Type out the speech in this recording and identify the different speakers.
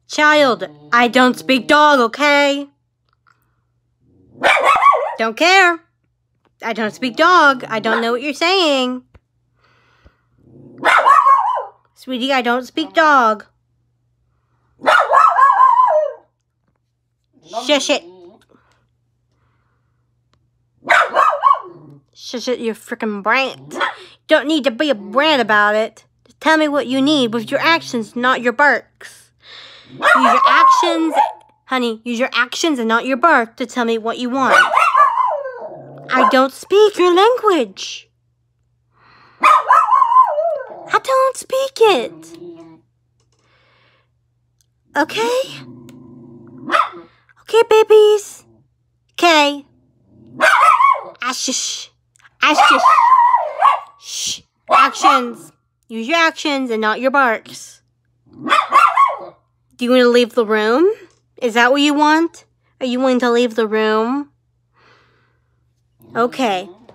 Speaker 1: Child, I don't speak dog, okay? Don't care. I don't speak dog. I don't know what you're saying. Sweetie, I don't speak dog. Shush it. Shush it, you frickin' brat. Don't need to be a brat about it. Just tell me what you need with your actions, not your barks. Use your actions, honey, use your actions and not your bark to tell me what you want. I don't speak your language. I don't speak it. Okay? Okay, babies. Okay. Shush. Shush. Shh. Actions. Use your actions and not your barks. Do you want to leave the room? Is that what you want? Are you wanting to leave the room? Okay.